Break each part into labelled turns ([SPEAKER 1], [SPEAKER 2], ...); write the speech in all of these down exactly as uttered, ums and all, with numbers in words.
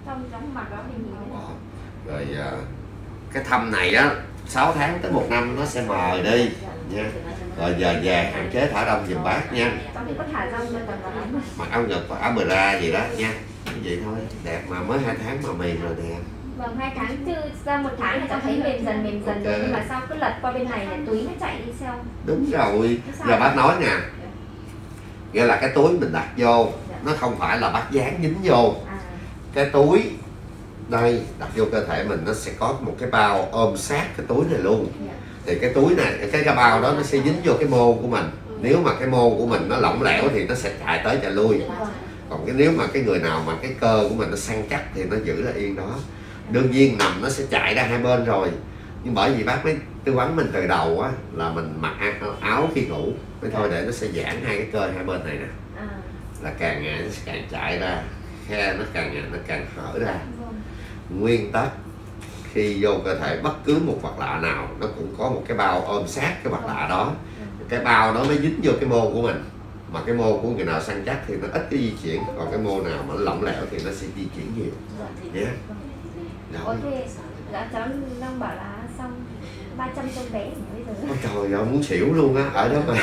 [SPEAKER 1] trong trong mặt đó mình nhìn
[SPEAKER 2] rồi à, cái thâm này á sáu tháng tới một năm nó sẽ mờ đi nha. Rồi giờ về hạn chế thả đông giùm bác nha.
[SPEAKER 1] có thả rong cho tầm lắm
[SPEAKER 2] Mặc áo ngực và áo bra gì đó nha. Vậy thôi, đẹp mà mới hai tháng mà mềm rồi đẹp.
[SPEAKER 1] Vâng, hai tháng chứ ra một tháng thì cháu thấy mềm dần mềm dần okay. Nhưng mà sao cứ lật qua bên này là túi nó chạy đi sao?
[SPEAKER 2] Đúng rồi, giờ bác nói nè, nghĩa là cái túi mình đặt vô nó không phải là bác dán dính vô. Cái túi đây đặt vô cơ thể mình nó sẽ có một cái bao ôm sát cái túi này luôn. Thì cái túi này, cái cái bao đó nó sẽ dính vô cái mô của mình. Nếu mà cái mô của mình nó lỏng lẻo thì nó sẽ chạy tới chạy lui. Còn cái nếu mà cái người nào mà cái cơ của mình nó săn chắc thì nó giữ là yên đó. Đương nhiên nằm nó sẽ chạy ra hai bên rồi. Nhưng bởi vì bác mới tư vấn mình từ đầu á là mình mặc áo khi ngủ mới thôi, để nó sẽ giãn hai cái cơ hai bên này nè. Là càng ngày nó sẽ càng chạy ra, khe nó càng ngày nó càng hở ra. Nguyên tắc khi vô cơ thể bất cứ một vật lạ nào nó cũng có một cái bao ôm sát cái vật lạ đó. Cái bao đó mới dính vô cái mô của mình. Mà cái mô của người nào săn chắc thì nó ít cái di chuyển, còn cái mô nào mà nó lỏng lẻo thì nó sẽ di chuyển nhiều nhé.
[SPEAKER 1] Ok, dạ cháu đang bảo là xong ba trăm cho bé bây giờ.
[SPEAKER 2] Ôi trời ơi, muốn xỉu luôn á, ở đó mà.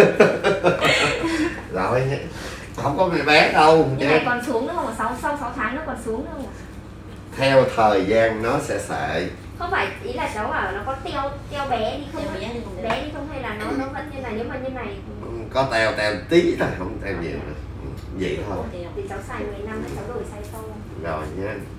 [SPEAKER 2] Rồi, không có mẹ bé đâu.
[SPEAKER 1] Cái này còn xuống nữa không? Sau sau sáu tháng nó còn xuống nữa không?
[SPEAKER 2] Theo thời gian nó sẽ sệ.
[SPEAKER 1] Không phải, ý là cháu bảo nó có teo teo bé đi không? Bé đi không? Bé đi không hay là nó nó vẫn như này, nếu mà như này
[SPEAKER 2] có teo teo tí thôi, không teo nhiều nữa. Vậy thôi.
[SPEAKER 1] Thì cháu xài mười năm cháu đổi size to.
[SPEAKER 2] Rồi nha.